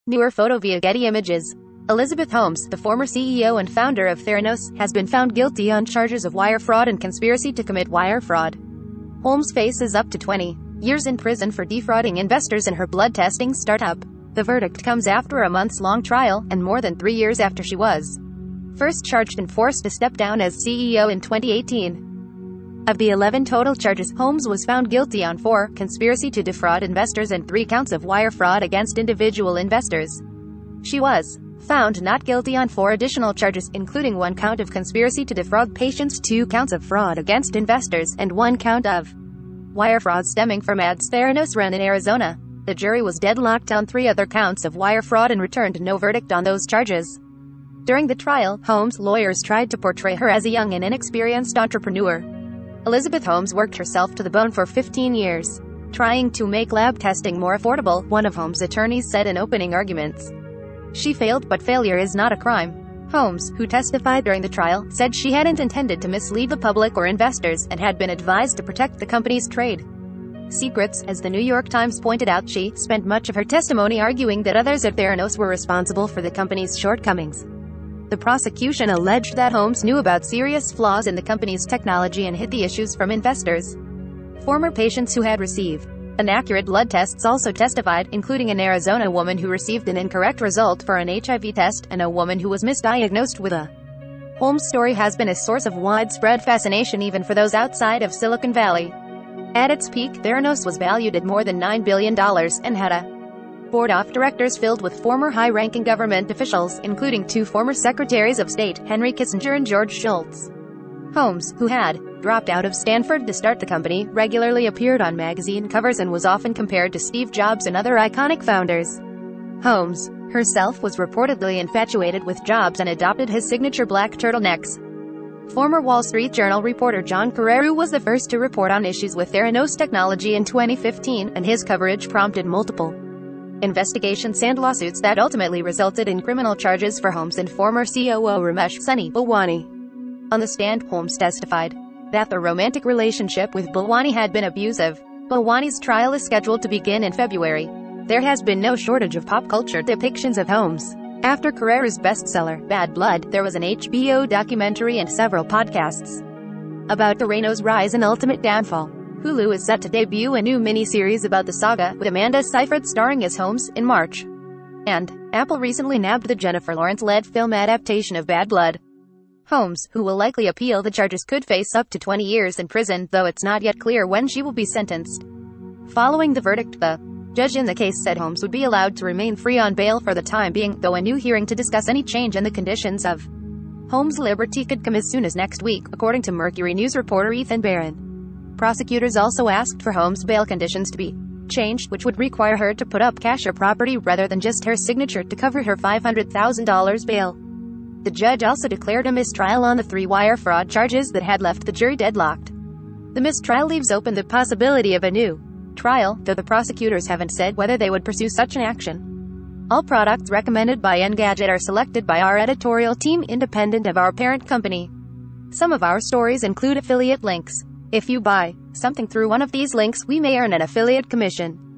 Newer photo via Getty Images. Elizabeth Holmes, the former CEO and founder of Theranos, has been found guilty on charges of wire fraud and conspiracy to commit wire fraud. Holmes faces up to 20 years in prison for defrauding investors in her blood testing startup. The verdict comes after a months-long trial, and more than 3 years after she was first charged and forced to step down as CEO in 2018. Of the 11 total charges, Holmes was found guilty on 4, conspiracy to defraud investors, and 3 counts of wire fraud against individual investors. She was found not guilty on 4 additional charges, including 1 count of conspiracy to defraud patients, 2 counts of fraud against investors, and 1 count of wire fraud stemming from ads Theranos ran in Arizona. The jury was deadlocked on 3 other counts of wire fraud and returned no verdict on those charges. During the trial, Holmes' lawyers tried to portray her as a young and inexperienced entrepreneur. Elizabeth Holmes worked herself to the bone for 15 years, trying to make lab testing more affordable, one of Holmes' attorneys said in opening arguments. She failed, but failure is not a crime. Holmes, who testified during the trial, said she hadn't intended to mislead the public or investors, and had been advised to protect the company's trade secrets. As the New York Times pointed out, she spent much of her testimony arguing that others at Theranos were responsible for the company's shortcomings. The prosecution alleged that Holmes knew about serious flaws in the company's technology and hid the issues from investors. Former patients who had received inaccurate blood tests also testified, including an Arizona woman who received an incorrect result for an HIV test, and a woman who was misdiagnosed with a. Holmes' story has been a source of widespread fascination even for those outside of Silicon Valley. At its peak, Theranos was valued at more than $9 billion, and had a board of directors filled with former high-ranking government officials, including 2 former secretaries of state, Henry Kissinger and George Shultz. Holmes, who had dropped out of Stanford to start the company, regularly appeared on magazine covers and was often compared to Steve Jobs and other iconic founders. Holmes herself was reportedly infatuated with Jobs and adopted his signature black turtlenecks. Former Wall Street Journal reporter John Carreyrou was the first to report on issues with Theranos technology in 2015, and his coverage prompted multiple investigations and lawsuits that ultimately resulted in criminal charges for Holmes and former COO Ramesh "Sunny" Balwani. On the stand, Holmes testified that the romantic relationship with Balwani had been abusive. Balwani's trial is scheduled to begin in February. There has been no shortage of pop culture depictions of Holmes. After Carreirou's bestseller, Bad Blood, there was an HBO documentary and several podcasts about Theranos' rise and ultimate downfall. Hulu is set to debut a new miniseries about the saga, with Amanda Seyfried starring as Holmes, in March. And Apple recently nabbed the Jennifer Lawrence-led film adaptation of Bad Blood. Holmes, who will likely appeal the charges, could face up to 20 years in prison, though it's not yet clear when she will be sentenced. Following the verdict, the judge in the case said Holmes would be allowed to remain free on bail for the time being, though a new hearing to discuss any change in the conditions of Holmes' liberty could come as soon as next week, according to Mercury News reporter Ethan Barron. Prosecutors also asked for Holmes' bail conditions to be changed, which would require her to put up cash or property rather than just her signature to cover her $500,000 bail. The judge also declared a mistrial on the 3 wire fraud charges that had left the jury deadlocked. The mistrial leaves open the possibility of a new trial, though the prosecutors haven't said whether they would pursue such an action. All products recommended by Engadget are selected by our editorial team, independent of our parent company. Some of our stories include affiliate links. If you buy something through one of these links, we may earn an affiliate commission.